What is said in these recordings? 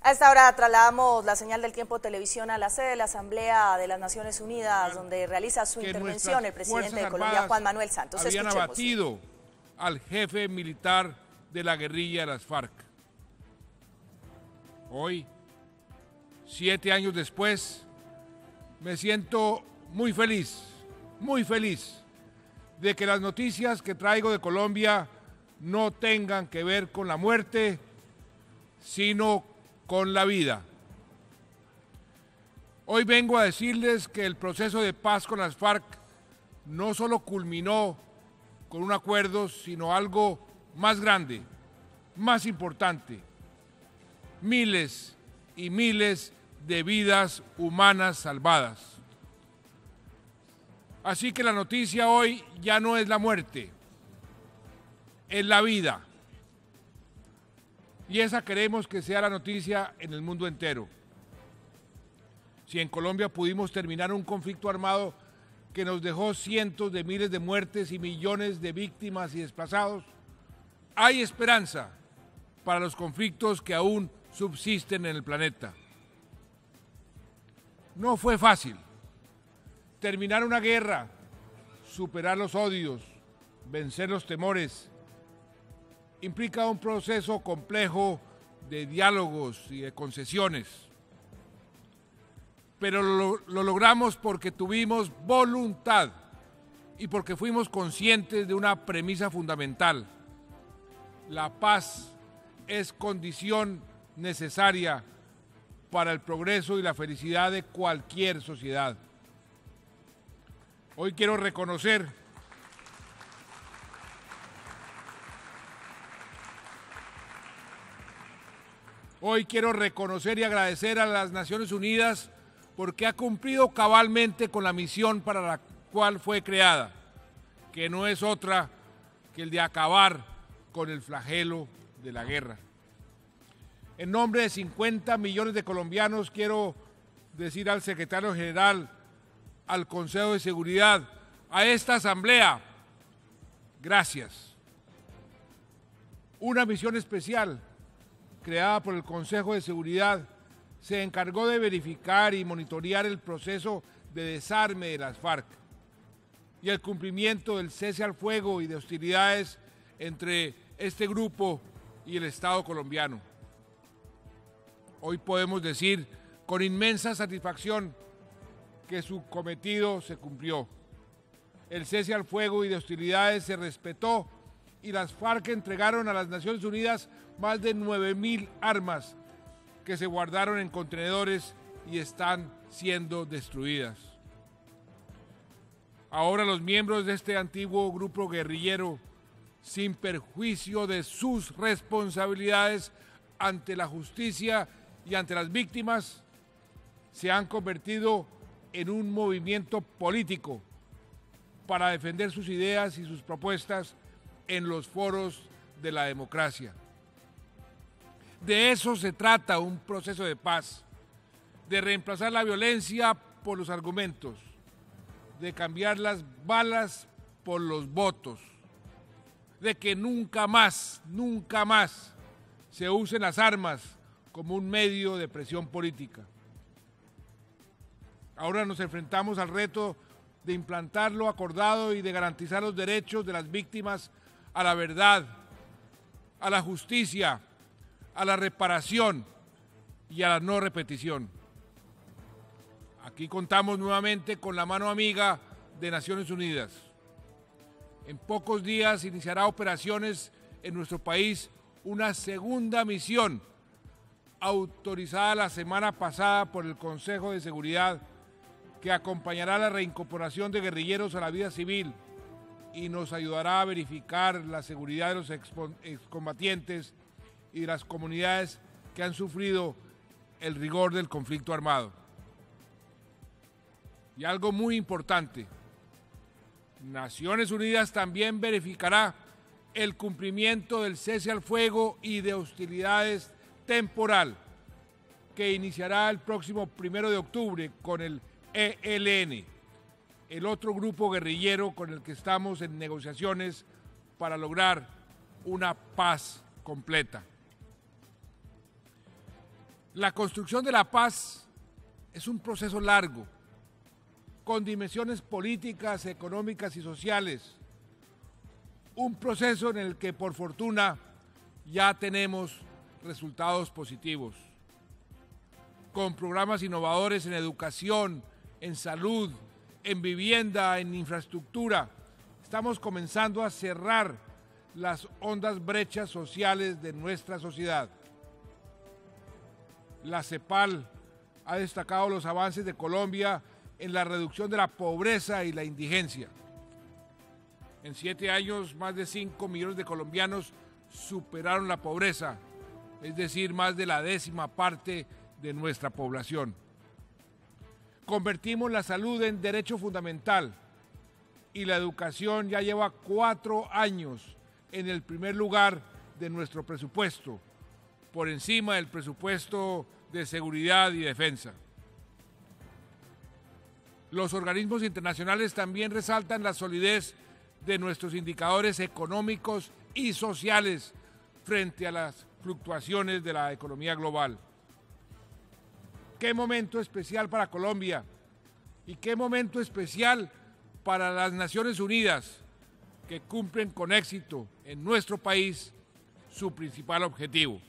A esta hora trasladamos la señal del tiempo televisión a la sede de la Asamblea de las Naciones Unidas, donde realiza su intervención el presidente de Colombia, Juan Manuel Santos. Habían abatido al jefe militar de la guerrilla de las FARC. Hoy, 7 años después, me siento muy feliz de que las noticias que traigo de Colombia no tengan que ver con la muerte, sino con la vida. Hoy vengo a decirles que el proceso de paz con las FARC no solo culminó con un acuerdo, sino algo más grande, más importante. Miles y miles de vidas humanas salvadas. Así que la noticia hoy ya no es la muerte, es la vida. Y esa queremos que sea la noticia en el mundo entero. Si en Colombia pudimos terminar un conflicto armado que nos dejó cientos de miles de muertes y millones de víctimas y desplazados, hay esperanza para los conflictos que aún subsisten en el planeta. No fue fácil terminar una guerra, superar los odios, vencer los temores. Implica un proceso complejo de diálogos y de concesiones. Pero lo logramos porque tuvimos voluntad y porque fuimos conscientes de una premisa fundamental. La paz es condición necesaria para el progreso y la felicidad de cualquier sociedad. Hoy quiero reconocer y agradecer a las Naciones Unidas porque ha cumplido cabalmente con la misión para la cual fue creada, que no es otra que el de acabar con el flagelo de la guerra. En nombre de 50 millones de colombianos quiero decir al secretario general, al Consejo de Seguridad, a esta Asamblea, gracias. Una misión especial creada por el Consejo de Seguridad se encargó de verificar y monitorear el proceso de desarme de las FARC y el cumplimiento del cese al fuego y de hostilidades entre este grupo y el Estado colombiano. Hoy podemos decir con inmensa satisfacción que su cometido se cumplió. El cese al fuego y de hostilidades se respetó y las FARC entregaron a las Naciones Unidas más de 9.000 armas que se guardaron en contenedores y están siendo destruidas. Ahora los miembros de este antiguo grupo guerrillero, sin perjuicio de sus responsabilidades ante la justicia y ante las víctimas, se han convertido en un movimiento político para defender sus ideas y sus propuestas en los foros de la democracia. De eso se trata un proceso de paz, de reemplazar la violencia por los argumentos, de cambiar las balas por los votos, de que nunca más se usen las armas como un medio de presión política. Ahora nos enfrentamos al reto de implantar lo acordado y de garantizar los derechos de las víctimas a la verdad, a la justicia, a la reparación y a la no repetición. Aquí contamos nuevamente con la mano amiga de Naciones Unidas. En pocos días iniciará operaciones en nuestro país una segunda misión autorizada la semana pasada por el Consejo de Seguridad que acompañará la reincorporación de guerrilleros a la vida civil y nos ayudará a verificar la seguridad de los excombatientes y de las comunidades que han sufrido el rigor del conflicto armado. Y algo muy importante, Naciones Unidas también verificará el cumplimiento del cese al fuego y de hostilidades temporal que iniciará el próximo 1 de octubre con el ELN, el otro grupo guerrillero con el que estamos en negociaciones para lograr una paz completa. La construcción de la paz es un proceso largo, con dimensiones políticas, económicas y sociales. Un proceso en el que, por fortuna, ya tenemos resultados positivos. Con programas innovadores en educación, en salud, en vivienda, en infraestructura, estamos comenzando a cerrar las hondas brechas sociales de nuestra sociedad. La CEPAL ha destacado los avances de Colombia en la reducción de la pobreza y la indigencia. En 7 años, más de 5 millones de colombianos superaron la pobreza, es decir, más de la 10ª parte de nuestra población. Convertimos la salud en derecho fundamental y la educación ya lleva 4 años en el primer lugar de nuestro presupuesto, por encima del presupuesto de seguridad y defensa. Los organismos internacionales también resaltan la solidez de nuestros indicadores económicos y sociales frente a las fluctuaciones de la economía global. Qué momento especial para Colombia y qué momento especial para las Naciones Unidas, que cumplen con éxito en nuestro país su principal objetivo.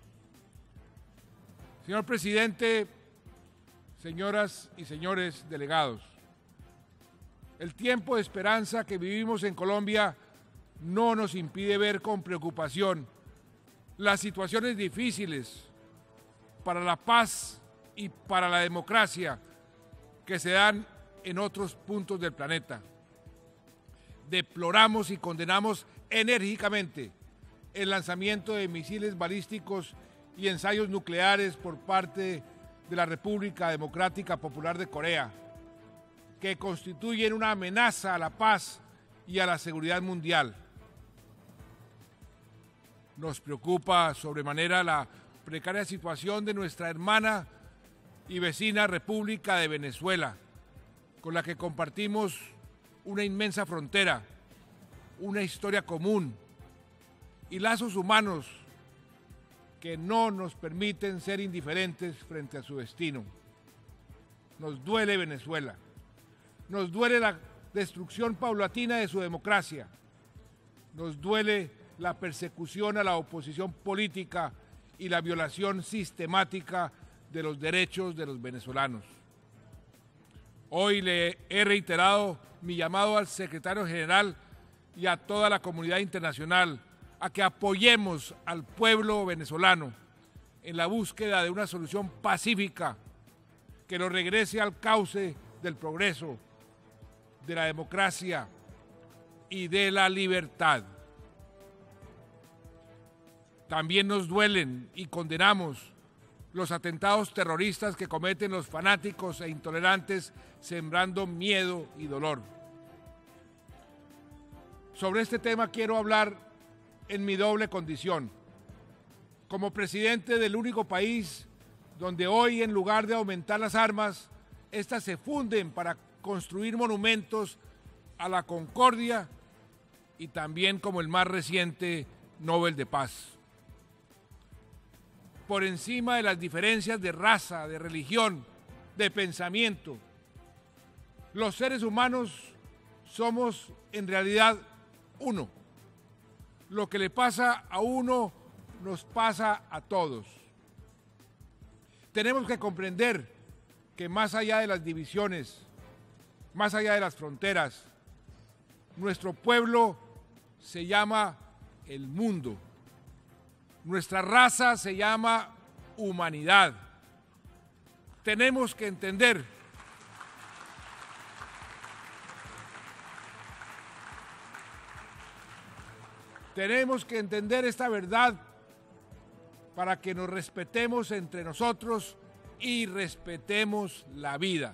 Señor presidente, señoras y señores delegados, el tiempo de esperanza que vivimos en Colombia no nos impide ver con preocupación las situaciones difíciles para la paz y para la democracia que se dan en otros puntos del planeta. Deploramos y condenamos enérgicamente el lanzamiento de misiles balísticos y ensayos nucleares por parte de la República Democrática Popular de Corea, que constituyen una amenaza a la paz y a la seguridad mundial. Nos preocupa sobremanera la precaria situación de nuestra hermana y vecina República de Venezuela, con la que compartimos una inmensa frontera, una historia común y lazos humanos que no nos permiten ser indiferentes frente a su destino. Nos duele Venezuela, nos duele la destrucción paulatina de su democracia, nos duele la persecución a la oposición política y la violación sistemática de los derechos de los venezolanos. Hoy le he reiterado mi llamado al secretario general y a toda la comunidad internacional a que apoyemos al pueblo venezolano en la búsqueda de una solución pacífica que lo regrese al cauce del progreso, de la democracia y de la libertad. También nos duelen y condenamos los atentados terroristas que cometen los fanáticos e intolerantes, sembrando miedo y dolor. Sobre este tema quiero hablar en mi doble condición, como presidente del único país donde hoy, en lugar de aumentar las armas, estas se funden para construir monumentos a la concordia, y también como el más reciente Nobel de Paz. Por encima de las diferencias de raza, de religión, de pensamiento, los seres humanos somos en realidad uno. Lo que le pasa a uno nos pasa a todos. Tenemos que comprender que más allá de las divisiones, más allá de las fronteras, nuestro pueblo se llama el mundo. Nuestra raza se llama humanidad. Tenemos que entender esta verdad para que nos respetemos entre nosotros y respetemos la vida.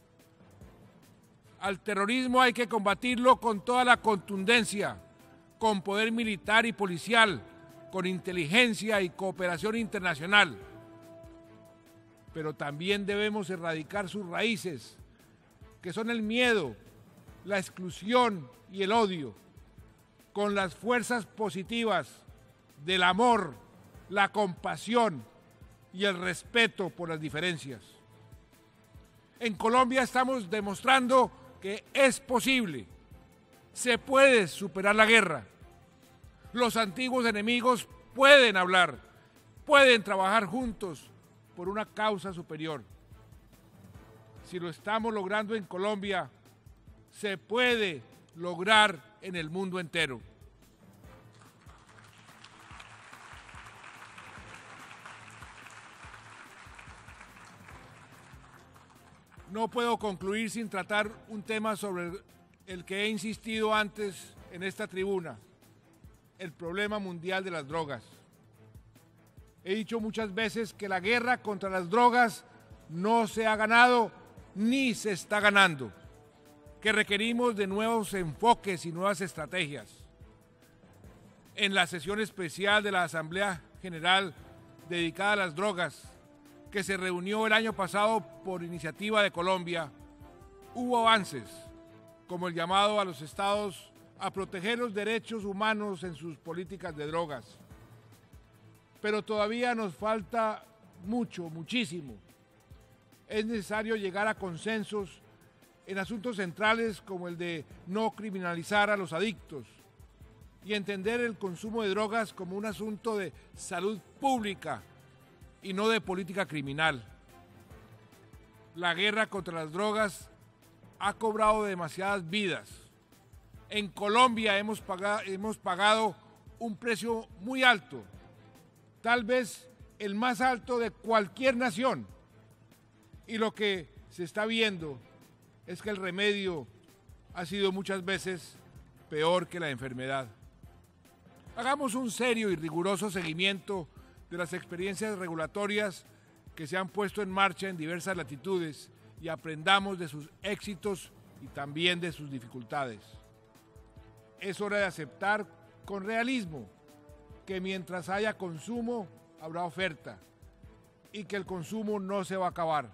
Al terrorismo hay que combatirlo con toda la contundencia, con poder militar y policial, con inteligencia y cooperación internacional. Pero también debemos erradicar sus raíces, que son el miedo, la exclusión y el odio, con las fuerzas positivas del amor, la compasión y el respeto por las diferencias. En Colombia estamos demostrando que es posible, se puede superar la guerra. Los antiguos enemigos pueden hablar, pueden trabajar juntos por una causa superior. Si lo estamos logrando en Colombia, se puede lograr en el mundo entero. No puedo concluir sin tratar un tema sobre el que he insistido antes en esta tribuna, el problema mundial de las drogas. He dicho muchas veces que la guerra contra las drogas no se ha ganado ni se está ganando, que requerimos de nuevos enfoques y nuevas estrategias. En la sesión especial de la Asamblea General dedicada a las drogas, que se reunió el año pasado por iniciativa de Colombia, hubo avances, como el llamado a los estados a proteger los derechos humanos en sus políticas de drogas. Pero todavía nos falta mucho, muchísimo. Es necesario llegar a consensos en asuntos centrales como el de no criminalizar a los adictos y entender el consumo de drogas como un asunto de salud pública y no de política criminal. La guerra contra las drogas ha cobrado demasiadas vidas. En Colombia hemos pagado un precio muy alto, tal vez el más alto de cualquier nación. Y lo que se está viendo es que el remedio ha sido muchas veces peor que la enfermedad. Hagamos un serio y riguroso seguimiento de las experiencias regulatorias que se han puesto en marcha en diversas latitudes y aprendamos de sus éxitos y también de sus dificultades. Es hora de aceptar con realismo que mientras haya consumo habrá oferta y que el consumo no se va a acabar.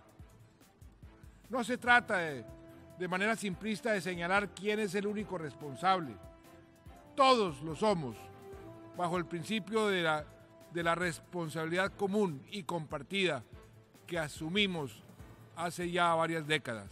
No se trata de manera simplista de señalar quién es el único responsable. Todos lo somos, bajo el principio de la responsabilidad común y compartida que asumimos hace ya varias décadas.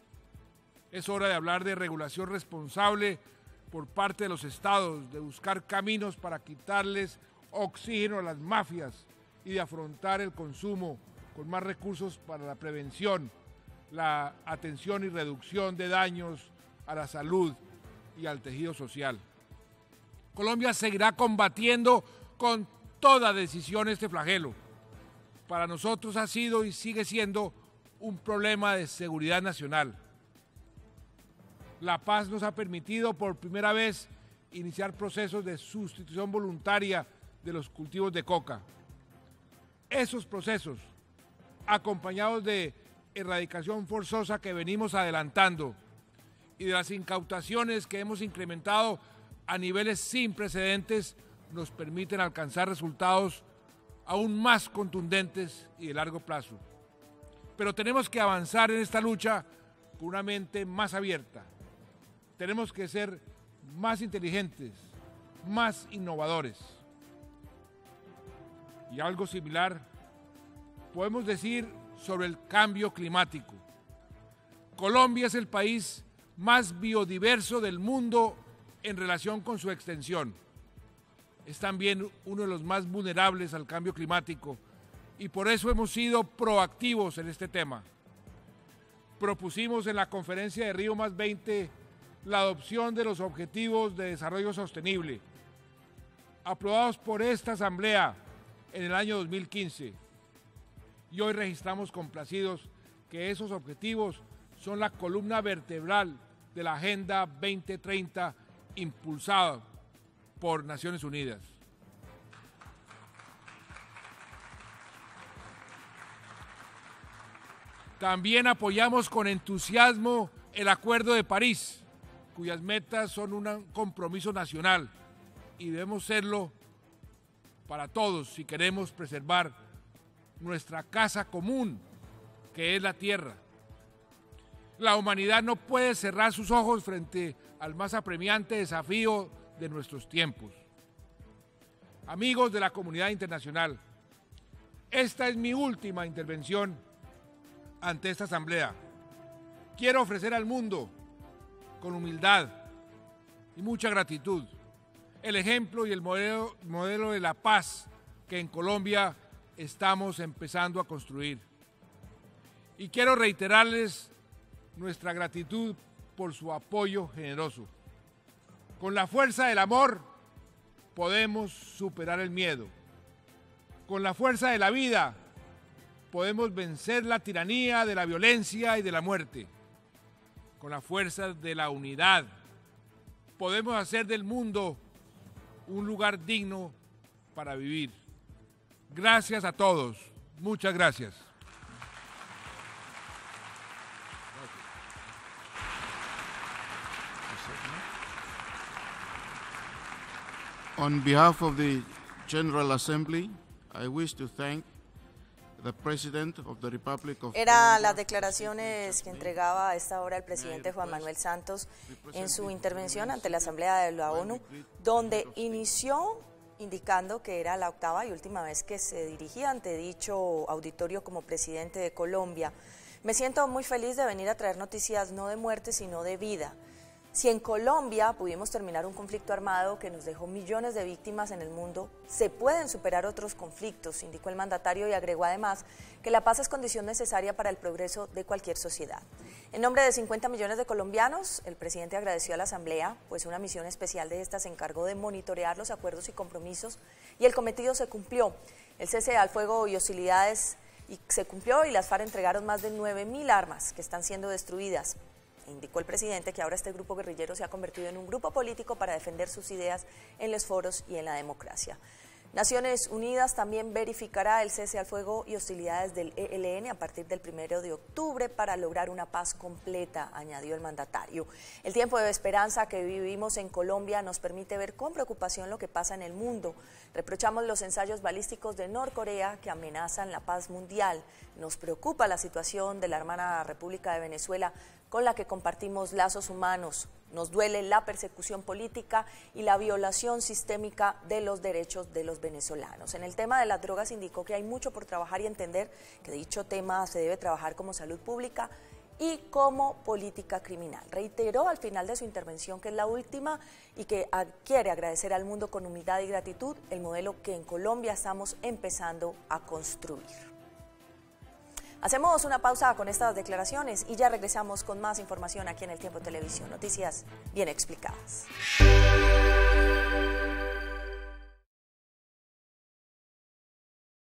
Es hora de hablar de regulación responsable por parte de los estados, de buscar caminos para quitarles oxígeno a las mafias y de afrontar el consumo con más recursos para la prevención, la atención y reducción de daños a la salud y al tejido social. Colombia seguirá combatiendo con toda decisión este flagelo. Para nosotros ha sido y sigue siendo un problema de seguridad nacional. La paz nos ha permitido por primera vez iniciar procesos de sustitución voluntaria de los cultivos de coca. Esos procesos, acompañados de erradicación forzosa que venimos adelantando y de las incautaciones que hemos incrementado a niveles sin precedentes, nos permiten alcanzar resultados aún más contundentes y de largo plazo. Pero tenemos que avanzar en esta lucha con una mente más abierta. Tenemos que ser más inteligentes, más innovadores. Y algo similar podemos decir sobre el cambio climático. Colombia es el país más biodiverso del mundo en relación con su extensión. Es también uno de los más vulnerables al cambio climático y por eso hemos sido proactivos en este tema. Propusimos en la conferencia de Río +20 la adopción de los Objetivos de Desarrollo Sostenible, aprobados por esta Asamblea en el año 2015. Y hoy registramos complacidos que esos objetivos son la columna vertebral de la Agenda 2030 impulsada por Naciones Unidas. También apoyamos con entusiasmo el Acuerdo de París, cuyas metas son un compromiso nacional y debemos serlo para todos si queremos preservar nuestra casa común, que es la tierra. La humanidad no puede cerrar sus ojos frente al más apremiante desafío de nuestros tiempos. Amigos de la comunidad internacional, Esta es mi última intervención ante esta asamblea. Quiero ofrecer al mundo, con humildad y mucha gratitud, el ejemplo y el modelo de la paz que en Colombia estamos empezando a construir. Y quiero reiterarles nuestra gratitud por su apoyo generoso. Con la fuerza del amor podemos superar el miedo. Con la fuerza de la vida podemos vencer la tiranía de la violencia y de la muerte. Con la fuerza de la unidad podemos hacer del mundo un lugar digno para vivir. Gracias a todos. Muchas gracias. On behalf of the General Assembly, I wish to thank the President of the Republic of Eran las declaraciones que entregaba a esta hora el presidente Juan Manuel Santos en su intervención ante la Asamblea de la ONU, donde inició indicando que era la octava y última vez que se dirigía ante dicho auditorio como presidente de Colombia. Me siento muy feliz de venir a traer noticias no de muerte, sino de vida. Si en Colombia pudimos terminar un conflicto armado que nos dejó millones de víctimas en el mundo, se pueden superar otros conflictos, indicó el mandatario y agregó además que la paz es condición necesaria para el progreso de cualquier sociedad. En nombre de 50 millones de colombianos, el presidente agradeció a la Asamblea, pues una misión especial de esta se encargó de monitorear los acuerdos y compromisos y el cometido se cumplió. El cese al fuego y hostilidades se cumplió y las FARC entregaron más de 9.000 armas que están siendo destruidas. Indicó el presidente que ahora este grupo guerrillero se ha convertido en un grupo político para defender sus ideas en los foros y en la democracia. Naciones Unidas también verificará el cese al fuego y hostilidades del ELN a partir del 1 de octubre para lograr una paz completa, añadió el mandatario. El tiempo de esperanza que vivimos en Colombia nos permite ver con preocupación lo que pasa en el mundo. Reprochamos los ensayos balísticos de Norcorea que amenazan la paz mundial. Nos preocupa la situación de la hermana República de Venezuela, con la que compartimos lazos humanos. Nos duele la persecución política y la violación sistémica de los derechos de los venezolanos. En el tema de las drogas indicó que hay mucho por trabajar y entender que dicho tema se debe trabajar como salud pública y como política criminal. Reiteró al final de su intervención que es la última y que quiere agradecer al mundo con humildad y gratitud el modelo que en Colombia estamos empezando a construir. Hacemos una pausa con estas declaraciones y ya regresamos con más información aquí en El Tiempo Televisión. Noticias bien explicadas.